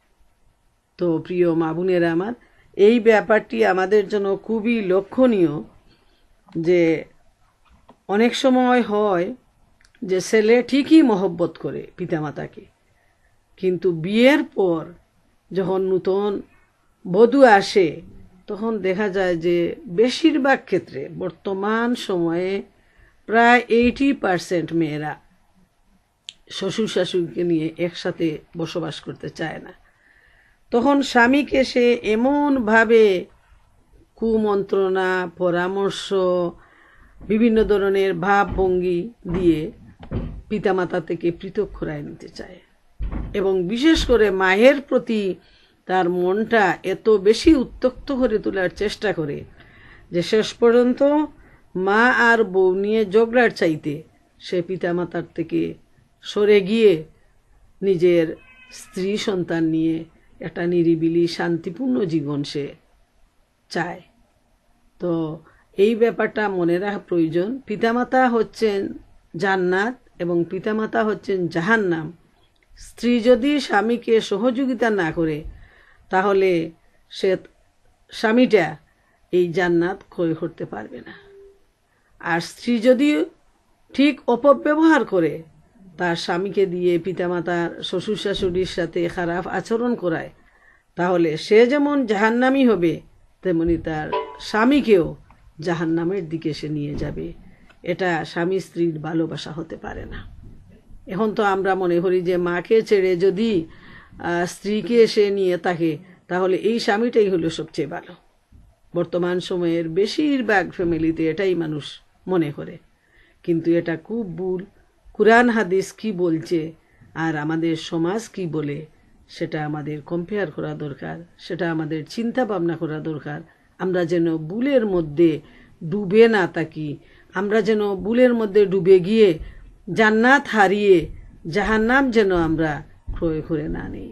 তো প্রিয় মা বোনেরা আমার, এই ব্যাপারটি আমাদের জন্য খুবই লক্ষণীয় যে অনেক সময় হয় যে ছেলে ঠিকই মহব্বত করে পিতামাতাকে, কিন্তু বিয়ের পর যখন নূতন বধূ আসে তখন দেখা যায় যে বেশিরভাগ ক্ষেত্রে বর্তমান সময়ে প্রায় এইটি পার্সেন্ট মেয়েরা শ্বশুর শাশুড়িকে নিয়ে একসাথে বসবাস করতে চায় না। তখন স্বামীকে সে এমনভাবে কুমন্ত্রণা, পরামর্শ, বিভিন্ন ধরনের ভাবভঙ্গি দিয়ে পিতামাতা থেকে পৃথক করায় নিতে চায়, এবং বিশেষ করে মায়ের প্রতি তার মনটা এত বেশি উত্তক্ত করে তোলার চেষ্টা করে যে শেষ পর্যন্ত মা আর বউ নিয়ে ঝগড়ার চাইতে সে পিতামাতার থেকে সরে গিয়ে নিজের স্ত্রী সন্তান নিয়ে একটা নিরিবিলি শান্তিপূর্ণ জীবন সে চায়। তো এই ব্যাপারটা মনে রাখা প্রয়োজন। পিতামাতা হচ্ছেন জান্নাত এবং পিতামাতা হচ্ছেন জাহান্নাম। স্ত্রী যদি স্বামীকে সহযোগিতা না করে তাহলে সে স্বামীটা এই জান্নাত ক্রয় করতে পারবে না। আর স্ত্রী যদি ঠিক অপব্যবহার করে তার স্বামীকে দিয়ে পিতামাতার শ্বশুর শাশুড়ির সাথে খারাপ আচরণ করায়, তাহলে সে যেমন জাহান্নামী হবে তেমনি তার স্বামীকেও জাহান্নামের দিকে সে নিয়ে যাবে। এটা স্বামী স্ত্রীর ভালোবাসা হতে পারে না। এখন তো আমরা মনে করি যে মাকে ছেড়ে যদি স্ত্রীকে সে নিয়ে থাকে তাহলে এই স্বামীটাই হলো সবচেয়ে ভালো। বর্তমান সময়ের বেশিরভাগ ফ্যামিলিতে এটাই মানুষ মনে করে, কিন্তু এটা খুব ভুল। কুরআন হাদিস কি বলছে আর আমাদের সমাজ কি বলে সেটা আমাদের কম্পেয়ার করা দরকার, সেটা আমাদের চিন্তা ভাবনা করা দরকার। আমরা যেন ভুলের মধ্যে ডুবে না থাকি, আমরা যেন ভুলের মধ্যে ডুবে গিয়ে জান্নাত হারিয়ে জাহান্নাম যেন আমরা ক্রয় করে না নিই।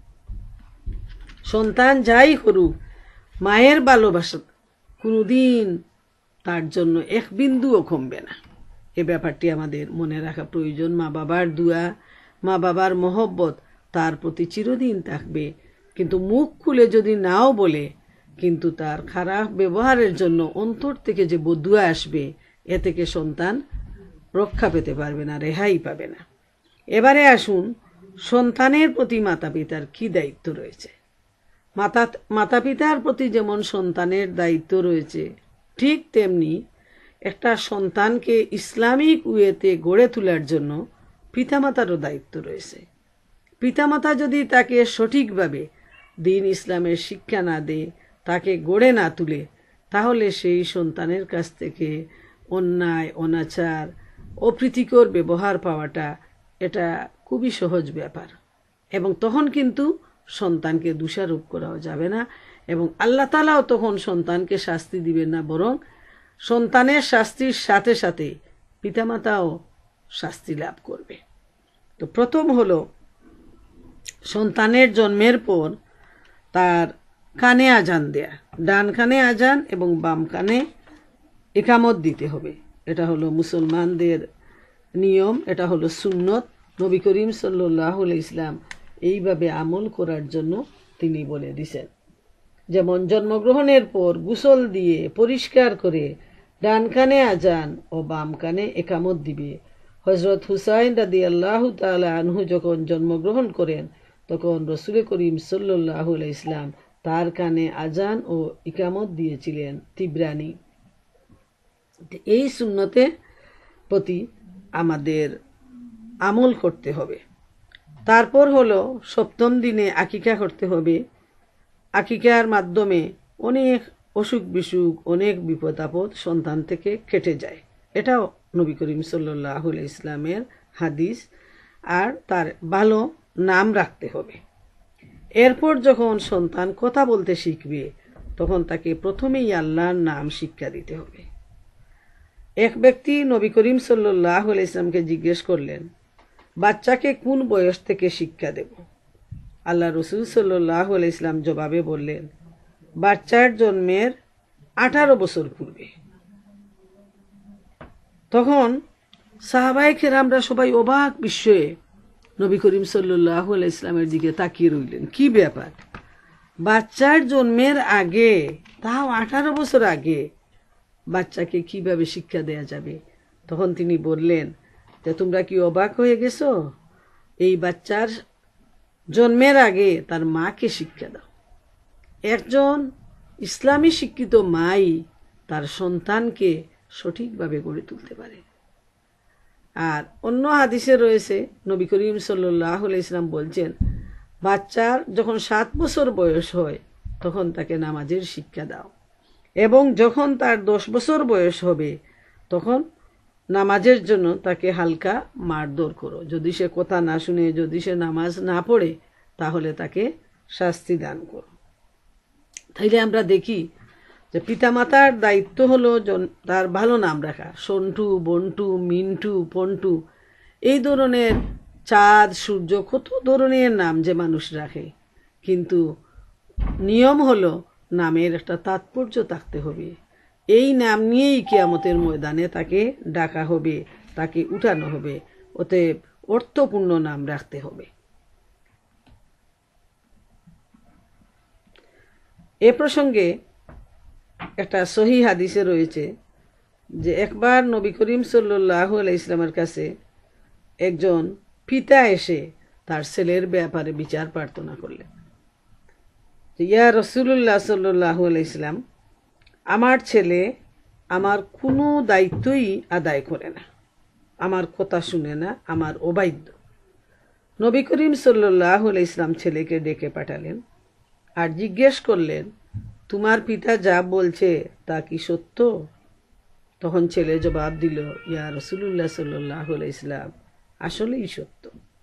সন্তান যাই করুক, মায়ের ভালোবাসা কোনোদিন তার জন্য এক বিন্দুও কমবে না। এ ব্যাপারটি আমাদের মনে রাখা প্রয়োজন। মা বাবার দোয়া, মা বাবার মহব্বত তার প্রতি চিরদিন থাকবে, কিন্তু মুখ খুলে যদি নাও বলে, কিন্তু তার খারাপ ব্যবহারের জন্য অন্তর থেকে যে বদুয়া আসবে, এ থেকে সন্তান রক্ষা পেতে পারবে না, রেহাই পাবে না। এবারে আসুন সন্তানের প্রতি মাতা পিতার কি দায়িত্ব রয়েছে। মাতা মাতা পিতার প্রতি যেমন সন্তানের দায়িত্ব রয়েছে, ঠিক তেমনি একটা সন্তানকে ইসলামিক ওয়েতে গড়ে তোলার জন্য পিতামাতারও দায়িত্ব রয়েছে। পিতামাতা যদি তাকে সঠিকভাবে দিন ইসলামের শিক্ষা না দেয়, তাকে গড়ে না তুলে, তাহলে সেই সন্তানের কাছ থেকে অন্যায়, অনাচার, অপ্রীতিকর ব্যবহার পাওয়াটা এটা খুবই সহজ ব্যাপার। এবং তখন কিন্তু সন্তানকে দোষারোপ করাও যাবে না, এবং আল্লাহ তাআলাও তখন সন্তানকে শাস্তি দিবেন না, বরং সন্তানের শাস্তির সাথে সাথে পিতামাতাও শাস্তি লাভ করবে। তো প্রথম হলো সন্তানের জন্মের পর তার কানে আজান দেয়া, ডান কানে আজান এবং বাম কানে ইকামত দিতে হবে। এটা হলো মুসলমানদের নিয়ম, এটা হলো সুন্নত। নবী করিম সাল্লাল্লাহু আলাইহি ইসলাম এইভাবে আমল করার জন্য তিনি বলে দিছেন। যেমন জন্মগ্রহণের পর গোসল দিয়ে পরিষ্কার করে ডান কানে আজান ও বাম কানে একামত দিবে। হযরত হুসাইন রাদিয়াল্লাহু তাআলা আনহু যখন জন্মগ্রহণ করেন তখন রাসূল করিম সাল্লাল্লাহু আলাইহি ইসলাম তার কানে আজান ও ইকামত দিয়েছিলেন তিবরানি। এই সুন্নতের প্রতি আমাদের আমল করতে হবে। তারপর হলো সপ্তম দিনে আকিকা করতে হবে। আকিকার মাধ্যমে অনেক অসুখ বিসুখ, অনেক বিপদ আপদ সন্তান থেকে কেটে যায়। এটাও নবী করিম সাল্লাল্লাহু আলাইহি ইসলামের হাদিস। আর তার ভালো নাম রাখতে হবে। এরপর যখন সন্তান কথা বলতে শিখবে তখন তাকে প্রথমেই আল্লাহর নাম শিক্ষা দিতে হবে। এক ব্যক্তি নবী করিম সাল্লাল্লাহু আলাইহি ইসলামকে জিজ্ঞেস করলেন, বাচ্চাকে কোন বয়স থেকে শিক্ষা দেব? আল্লাহ রাসূল সাল্লাল্লাহু আলাইহি ইসলাম জবাবে বললেন, বাচ্চার জন্মের আঠারো বছর পূর্বে। তখন সাহাবায়ে কেরামরা সবাই অবাক বিস্ময়ে নবী করিম সাল্লাল্লাহু আলাইহি ইসলামের দিকে তাকিয়ে রইলেন। কি ব্যাপার, বাচ্চার জন্মের আগে, তাও আঠারো বছর আগে বাচ্চাকে কিভাবে শিক্ষা দেয়া যাবে? তখন তিনি বললেন যে তোমরা কি অবাক হয়ে গেছো? এই বাচ্চার জন্মের আগে তার মাকে শিক্ষা দাও। একজন ইসলামী শিক্ষিত মাই তার সন্তানকে সঠিকভাবে গড়ে তুলতে পারে। আর অন্য হাদিসে রয়েছে, নবী করিম সাল্লাল্লাহু আলাইহি ওয়াসাল্লাম বলছেন, বাচ্চার যখন সাত বছর বয়স হয় তখন তাকে নামাজের শিক্ষা দাও, এবং যখন তার দশ বছর বয়স হবে তখন নামাজের জন্য তাকে হালকা মারধর করো। যদি সে কথা না শুনে, যদি সে নামাজ না পড়ে, তাহলে তাকে শাস্তি দান করো। তাইলে আমরা দেখি যে পিতামাতার দায়িত্ব হলো তার ভালো নাম রাখা। সন্টু, বন্টু, মিন্টু, পন্টু, এই ধরনের চাঁদ, সূর্য, কত ধরনের নাম যে মানুষ রাখে, কিন্তু নিয়ম হলো নামের একটা তাৎপর্য থাকতে হবে। এই নাম নিয়েই কিয়ামতের ময়দানে তাকে ডাকা হবে, তাকে উঠানো হবে। অতএব অর্থপূর্ণ নাম রাখতে হবে। এ প্রসঙ্গে একটা সহিহ হাদিসে রয়েছে যে একবার নবী করিম সাল্লাল্লাহু আলাইহি ইসলামের কাছে একজন পিতা এসে তার ছেলের ব্যাপারে বিচার প্রার্থনা করলেন। ইয়া রাসূলুল্লাহ সাল্লাল্লাহু আলাইহি ইসলাম, আমার ছেলে আমার কোনো দায়িত্বই আদায় করে না, আমার কথা শুনে না, আমার অবাধ্য। নবী করিম সাল্লাল্লাহু আলাইহি ইসলাম ছেলেকে ডেকে পাঠালেন আর জিজ্ঞেস করলেন, তোমার পিতা যা বলছে তা কি সত্য? তখন ছেলে জবাব দিল, ইয়া রাসূলুল্লাহ সাল্লাল্লাহু আলাইহি ইসলাম, আসলেই সত্য।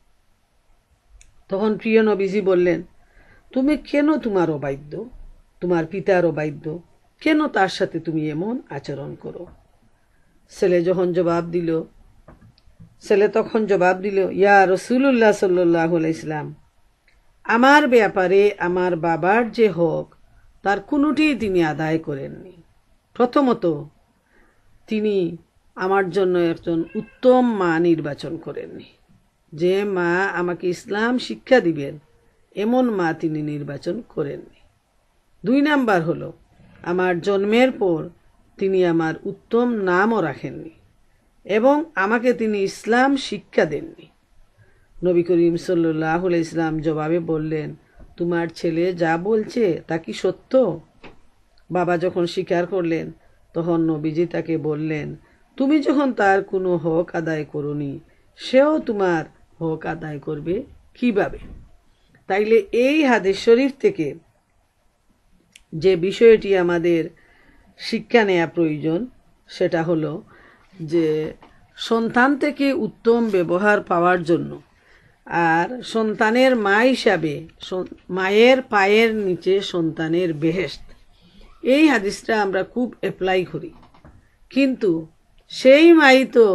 তখন প্রিয় নবীজি বললেন, তুমি কেন তোমার অবাধ্য, তোমার পিতার অবাধ্য, কেন তার সাথে তুমি এমন আচরণ করো? ছেলে যখন জবাব দিল ছেলে তখন জবাব দিল, ইয়া রাসূলুল্লাহ সাল্লাল্লাহু আলাইহি ইসলাম, আমার ব্যাপারে আমার বাবার যে হক তার কোনোটি তিনি আদায় করেননি। প্রথমত, তিনি আমার জন্য একজন উত্তম মা নির্বাচন করেননি। যে মা আমাকে ইসলাম শিক্ষা দিবেন এমন মা তিনি নির্বাচন করেননি। দুই নাম্বার হলো, আমার জন্মের পর তিনি আমার উত্তম নামও রাখেননি এবং আমাকে তিনি ইসলাম শিক্ষা দেননি। নবী করিম সাল্লাল্লাহু আলাইহি ইসলাম জবাবে বললেন, তোমার ছেলে যা বলছে তা কি সত্য? বাবা যখন স্বীকার করলেন তখন নবীজি তাকে বললেন, তুমি যখন তার কোনো হক আদায় করোনি, সেও তোমার হক আদায় করবে কিভাবে? তাইলে এই হাদিস শরীফ থেকে যে বিষয়টি আমাদের শিক্ষা নেওয়া প্রয়োজন সেটা হলো যে সন্তান থেকে উত্তম ব্যবহার পাওয়ার জন্য আর সন্তানের মা হিসাবে মায়ের পায়ের নিচে সন্তানের বেহেশত, এই হাদিসটা আমরা খুব অ্যাপ্লাই করি, কিন্তু সেই মাই তো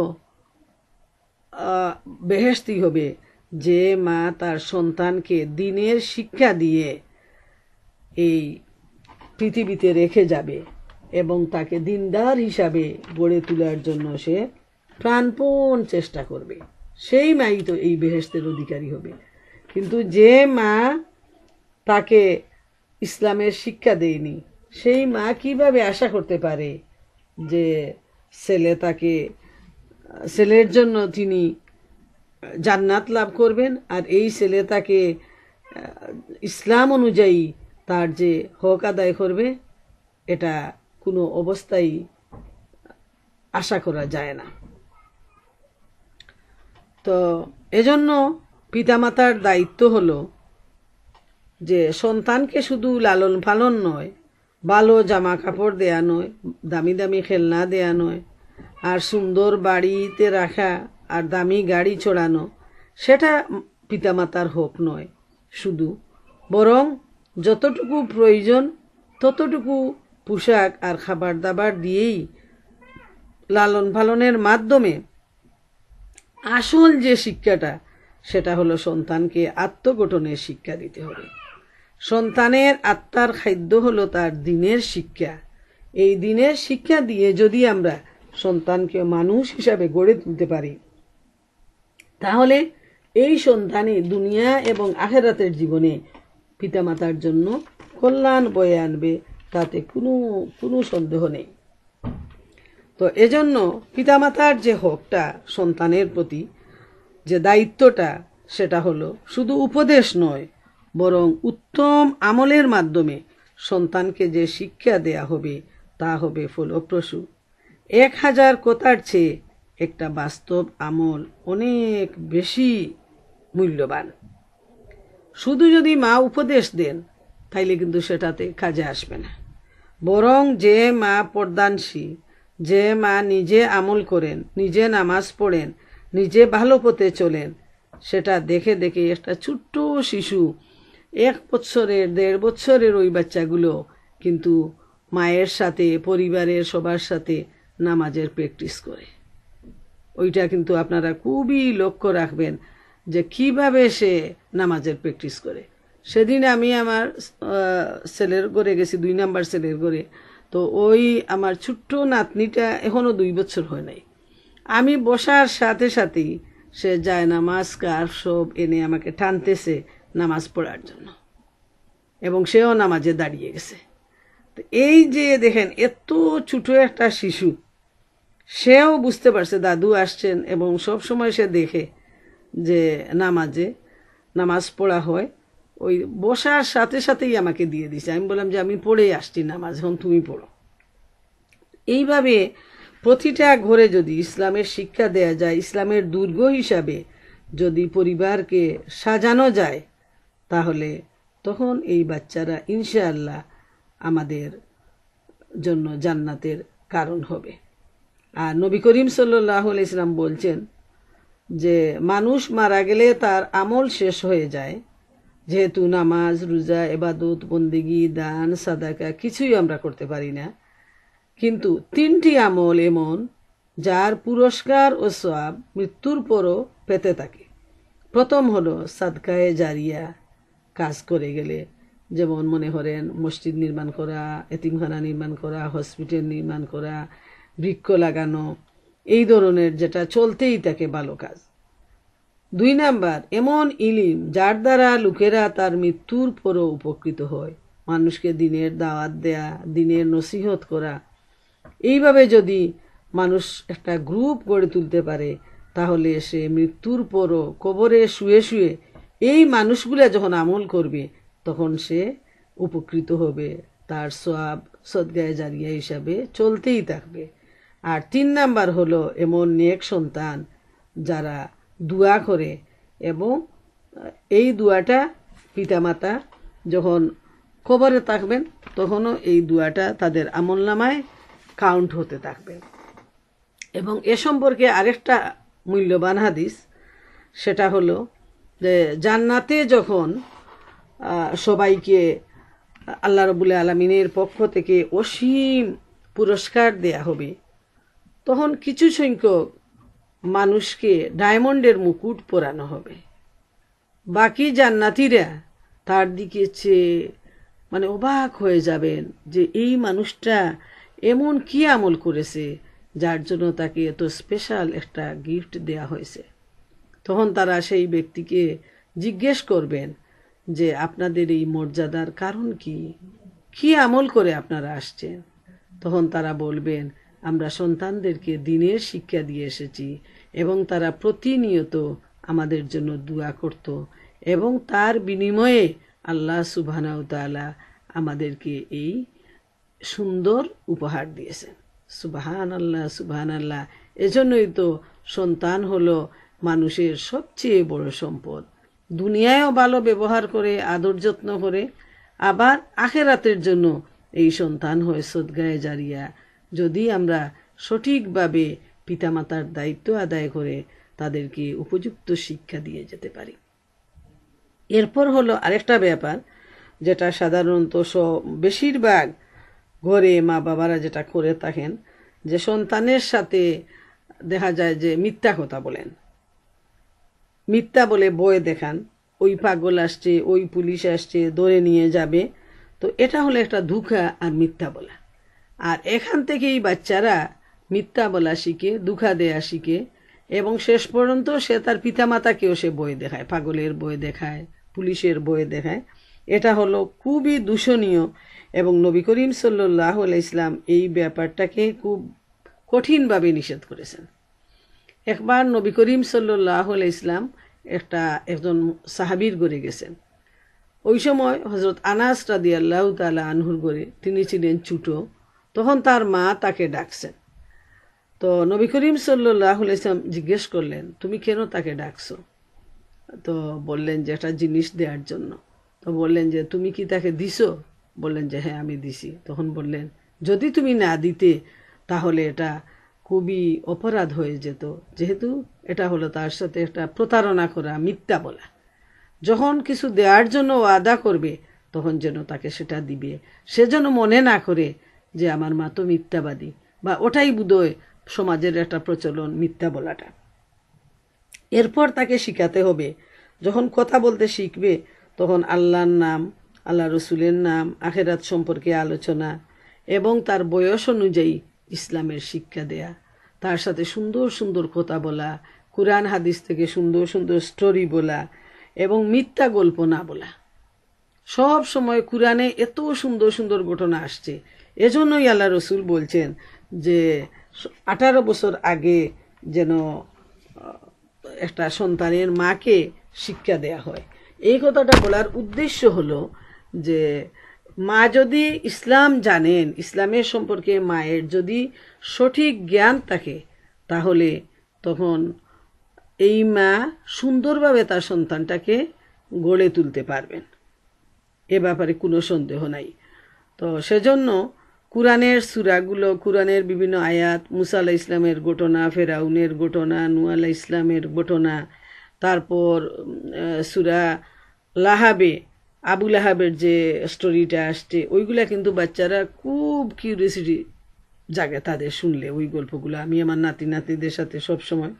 বেহেশতি হবে যে মা তার সন্তানকে দ্বীনের শিক্ষা দিয়ে এই পৃথিবীতে রেখে যাবে এবং তাকে দিনদার হিসাবে গড়ে তোলার জন্য সে প্রাণপণ চেষ্টা করবে। সেই মাই তো এই বেহেশতের অধিকারী হবে। কিন্তু যে মা তাকে ইসলামের শিক্ষা দেয়নি, সেই মা কিভাবে আশা করতে পারে যে ছেলে তাকে ছেলের জন্য তিনি জান্নাত লাভ করবেন আর এই ছেলে তাকে ইসলাম অনুযায়ী তার যে হক আদায় করবে? এটা কোনো অবস্থায় আশা করা যায় না। তো এজন্য পিতামাতার দায়িত্ব হলো যে সন্তানকে শুধু লালন পালন নয়, ভালো জামা কাপড় দেয়া নয়, দামি দামি খেলনা দেয়া নয়, আর সুন্দর বাড়িতে রাখা আর দামি গাড়ি চড়ানো, সেটা পিতামাতার হক নয় শুধু, বরং যতটুকু প্রয়োজন ততটুকু পোশাক আর খাবার দাবার দিয়েই লালন পালনের মাধ্যমে আসল যে শিক্ষাটা সেটা হলো সন্তানকে আত্মগঠনের শিক্ষা দিতে হবে। সন্তানের আত্মার খাদ্য হলো তার দ্বীনের শিক্ষা। এই দ্বীনের শিক্ষা দিয়ে যদি আমরা সন্তানকে মানুষ হিসাবে গড়ে তুলতে পারি, তাহলে এই সন্তানই দুনিয়া এবং আখেরাতের জীবনে পিতামাতার জন্য কল্যাণ বয়ে আনবে, তাতে কোনো কোনো সন্দেহ নেই। তো এজন্য পিতামাতার যে হকটা সন্তানের প্রতি, যে দায়িত্বটা, সেটা হলো শুধু উপদেশ নয়, বরং উত্তম আমলের মাধ্যমে সন্তানকে যে শিক্ষা দেয়া হবে তা হবে ফলপ্রসূ। এক হাজার কথার চেয়ে একটা বাস্তব আমল অনেক বেশি মূল্যবান। শুধু যদি মা উপদেশ দেন তাইলে কিন্তু সেটাতে কাজে আসবে না, বরং যে মা পর্দানশীল, যে মা নিজে আমল করেন, নিজে নামাজ পড়েন, নিজে ভালো পথে চলেন, সেটা দেখে দেখে একটা ছোট্ট শিশু, এক বছরের দেড় বছরের ওই বাচ্চাগুলো কিন্তু মায়ের সাথে, পরিবারের সবার সাথে নামাজের প্র্যাকটিস করে। ওইটা কিন্তু আপনারা খুবই লক্ষ্য রাখবেন যে কিভাবে সে নামাজের প্র্যাকটিস করে। সেদিন আমি আমার ছেলের ঘরে গেছি, দুই নাম্বার ছেলের ঘরে। তো ওই আমার ছোট্ট নাতনিটা এখনো দুই বছর হয় নাই। আমি বসার সাথে সাথেই সে যায় নামাজ স্কার্ফ সব এনে আমাকে টানতেছে নামাজ পড়ার জন্য, এবং সেও নামাজে দাঁড়িয়ে গেছে। তো এই যে দেখেন, এত ছোট একটা শিশু, সেও বুঝতে পারছে দাদু আসছেন, এবং সব সময় সে দেখে যে নামাজে নামাজ পড়া হয়। ওই বসার সাথে সাথেই আমাকে দিয়ে দিছে। আমি বললাম যে আমি পড়ে আসছি নামাজ, এখন তুমি পড়ো। এইভাবে প্রতিটা ঘরে যদি ইসলামের শিক্ষা দেয়া যায়, ইসলামের দুর্গ হিসাবে যদি পরিবারকে সাজানো যায়, তাহলে তখন এই বাচ্চারা ইনশাআল্লাহ আমাদের জন্য জান্নাতের কারণ হবে। আর নবী করিম সাল্লাল্লাহু আলাইহি ওয়াসাল্লাম বলছেন যে মানুষ মারা গেলে তার আমল শেষ হয়ে যায়, যেহেতু নামাজ, রোজা, ইবাদত, বন্দেগী, দান, সাদাকা কিছুই আমরা করতে পারি না, কিন্তু তিনটি আমল এমন যার পুরস্কার ও সওয়াব মৃত্যুর পরও পেতে থাকে। প্রথম হলো সাদকায়ে জারিয়া, কাজ করে গেলে, যেমন মনে করেন মসজিদ নির্মাণ করা, এতিমখানা নির্মাণ করা, হসপিটাল নির্মাণ করা, বৃক্ষ লাগানো, এই ধরনের যেটা চলতেই থাকে ভালো কাজ। দুই নাম্বার, এমন ইলিম যার দ্বারা লোকেরা তার মৃত্যুর পরও উপকৃত হয়, মানুষকে দিনের দাওয়াত দেয়া, দিনের নসিহত করা। এইভাবে যদি মানুষ একটা গ্রুপ গড়ে তুলতে পারে, তাহলে সে মৃত্যুর পরও কবরে শুয়ে শুয়ে এই মানুষগুলা যখন আমল করবে, তখন সে উপকৃত হবে, তার সওয়াব সদকায়ে জারিয়া হিসাবে চলতেই থাকবে। আর তিন নাম্বার হলো এমন নেক সন্তান যারা দোয়া করে, এবং এই দোয়াটা পিতামাতা যখন কবরে থাকবেন তখনও এই দোয়াটা তাদের আমলনামায় কাউন্ট হতে থাকবে। এবং এ সম্পর্কে আরেকটা মূল্যবান হাদিস, সেটা হলো যে জান্নাতে যখন সবাইকে আল্লাহ রাব্বুল আলামিনের পক্ষ থেকে অসীম পুরস্কার দেয়া হবে, তখন কিছু সংখ্যক মানুষকে ডায়মন্ডের মুকুট পরানো হবে। বাকি জান্নাতীরা তার দিকে চেয়ে মানে অবাক হয়ে যাবেন যে এই মানুষটা এমন কি আমল করেছে যার জন্য তাকে এত স্পেশাল একটা গিফট দেয়া হয়েছে। তখন তারা সেই ব্যক্তিকে জিজ্ঞেস করবেন যে আপনাদের এই মর্যাদার কারণ কি, কি আমল করে আপনারা আসছেন? তখন তারা বলবেন, আমরা সন্তানদেরকে দ্বীনের শিক্ষা দিয়ে এসেছি, এবং তারা প্রতিনিয়ত আমাদের জন্য দোয়া করত, এবং তার বিনিময়ে আল্লাহ সুবহানাহু ওয়া তাআলা আমাদেরকে এই সুন্দর উপহার দিয়েছেন। সুবহানাল্লাহ, সুবহানাল্লাহ। এজন্যই তো সন্তান হলো মানুষের সবচেয়ে বড় সম্পদ। দুনিয়ায়ও ভালো ব্যবহার করে, আদর যত্ন করে, আবার আখেরাতের জন্য এই সন্তান হয় সদকায়ে জারিয়া, যদি আমরা সঠিকভাবে পিতামাতার দায়িত্ব আদায় করে তাদেরকে উপযুক্ত শিক্ষা দিয়ে যেতে পারি। এরপর হলো আরেকটা ব্যাপার, যেটা সাধারণত বেশিরভাগ ঘরে মা বাবারা যেটা করে থাকেন, যে সন্তানের সাথে দেখা যায় যে মিথ্যা কথা বলেন, মিথ্যা বলে ভয় দেখান, ওই পাগল আসছে, ওই পুলিশ আসছে, ধরে নিয়ে যাবে। তো এটা হলো একটা ধোঁকা আর মিথ্যা বলা। আর এখান থেকেই বাচ্চারা মিথ্যা বলা শিখে, ধোঁকা দেয়া শিখে, এবং শেষ পর্যন্ত সে তার পিতামাতাকেও সে বই দেখায়, পাগলের বই দেখায়, পুলিশের বই দেখায়। এটা হলো খুবই দূষণীয় এবং নবী করিম সাল্লাল্লাহু আলাইহি ইসলাম এই ব্যাপারটাকে খুব কঠিনভাবে নিষেধ করেছেন। একবার নবী করিম সাল্লাল্লাহু আলাইহি ইসলাম একটা একজন সাহাবীর ঘরে গেছেন। ওই সময় হযরত আনাস রাদিয়াল্লাহু তাআলা আনহুর ঘরে, তিনি ছিলেন ছোট, তখন তার মা তাকে ডাকছেন। তো নবী করিম সাল্লাল্লাহু আলাইহি ইসলাম জিজ্ঞেস করলেন, তুমি কেন তাকে ডাকছো? তো বললেন যে একটা জিনিস দেওয়ার জন্য। তো বললেন যে তুমি কি তাকে দিছো? বললেন যে হ্যাঁ আমি দিছি। তখন বললেন যদি তুমি না দিতে তাহলে এটা খুবই অপরাধ হয়ে যেত, যেহেতু এটা হলো তার সাথে একটা প্রতারণা করা, মিথ্যা বলা। যখন কিছু দেওয়ার জন্য ওয়াদা করবে তখন যেন তাকে সেটা দিবে, সে যেন মনে না করে যে আমার মা তো মিথ্যাবাদী, বা ওটাই বোধহয় সমাজের একটা প্রচলন, মিথ্যা বলাটা। এরপর তাকে শিখাতে হবে, যখন কথা বলতে শিখবে তখন আল্লাহর নাম, আল্লাহ রসুলের নাম, আখেরাত সম্পর্কে আলোচনা এবং তার বয়স অনুযায়ী ইসলামের শিক্ষা দেয়া, তার সাথে সুন্দর সুন্দর কথা বলা, কুরআন হাদিস থেকে সুন্দর সুন্দর স্টোরি বলা এবং মিথ্যা গল্প না বলা। সব সময় কুরআনে এত সুন্দর সুন্দর ঘটনা আসছে, এজন্যই আল্লাহ রসুল বলছেন যে আঠারো বছর আগে যেন একটা সন্তানের মাকে শিক্ষা দেয়া হয়। এই কথাটা বলার উদ্দেশ্য হলো যে মা যদি ইসলাম জানেন, ইসলামের সম্পর্কে মায়ের যদি সঠিক জ্ঞান থাকে, তাহলে তখন এই মা সুন্দরভাবে তার সন্তানটাকে গড়ে তুলতে পারবেন, এ ব্যাপারে কোনো সন্দেহ নাই। তো সেজন্য কুরআনের সূরাগুলো, কুরআনের বিভিন্ন আয়াত, মুসা আলাইহিস ইসলামের ঘটনা, ফেরাউনের ঘটনা, নূহ আলাইহিস ইসলামের ঘটনা, তারপর সূরা লাহাবে আবু লাহাবের যে স্টোরিটা আসছে, ওইগুলা কিন্তু বাচ্চারা খুব কিউরিয়াসিটি জাগে তাদের শুনলে। ওই গল্পগুলো আমি আমার নাতি নাতিদের সাথে সবসময়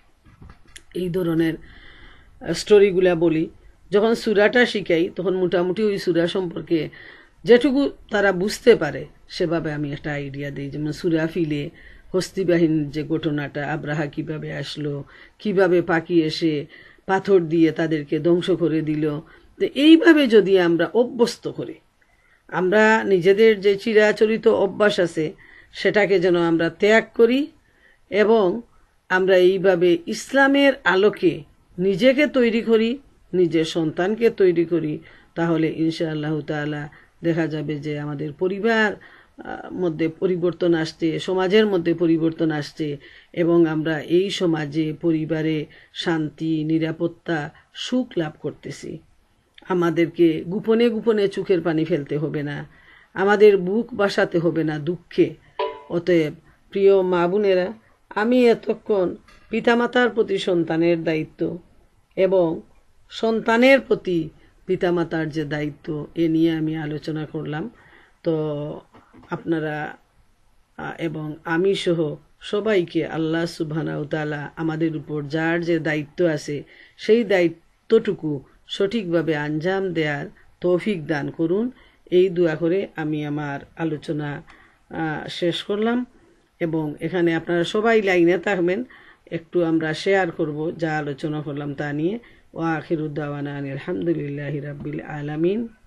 এই ধরনের স্টোরিগুলা বলি। যখন সূরাটা শিখাই তখন মোটামুটি ওই সূরা সম্পর্কে যেটুকু তারা বুঝতে পারে সেভাবে আমি একটা আইডিয়া দিই। যেমন সূরা ফিলে হস্তি বাহিনীর যে ঘটনাটা, আব্রাহা কিভাবে আসলো, কিভাবে পাখি এসে পাথর দিয়ে তাদেরকে ধ্বংস করে দিল। তো এইভাবে যদি আমরা অভ্যস্ত করি, আমরা নিজেদের যে চিরাচরিত অভ্যাস আছে সেটাকে যেন আমরা ত্যাগ করি এবং আমরা এইভাবে ইসলামের আলোকে নিজেকে তৈরি করি, নিজের সন্তানকে তৈরি করি, তাহলে ইনশাআল্লাহ তাআলা দেখা যাবে যে আমাদের পরিবার মধ্যে পরিবর্তন আসছে, সমাজের মধ্যে পরিবর্তন আসছে এবং আমরা এই সমাজে পরিবারে শান্তি, নিরাপত্তা, সুখ লাভ করতেছি। আমাদেরকে গোপনে গোপনে চোখের পানি ফেলতে হবে না, আমাদের বুক বাসাতে হবে না দুঃখে। অতএব প্রিয় মা বোনেরা, আমি এতক্ষণ পিতামাতার প্রতি সন্তানের দায়িত্ব এবং সন্তানের প্রতি পিতামাতার যে দায়িত্ব, এ নিয়ে আমি আলোচনা করলাম। তো আপনারা এবং আমি সহ সবাইকে আল্লাহ সুবহানাহু ওয়া তাআলা আমাদের উপর যার যে দায়িত্ব আছে সেই দায়িত্বটুকু সঠিকভাবে আঞ্জাম দেওয়ার তৌফিক দান করুন, এই দোয়া করে আমি আমার আলোচনা শেষ করলাম। এবং এখানে আপনারা সবাই লাইনে থাকবেন, একটু আমরা শেয়ার করব যা আলোচনা করলাম তা নিয়ে। ওয়া আখিরু দাওয়ানা আলহামদুলিল্লাহি রাব্বিল আলামিন।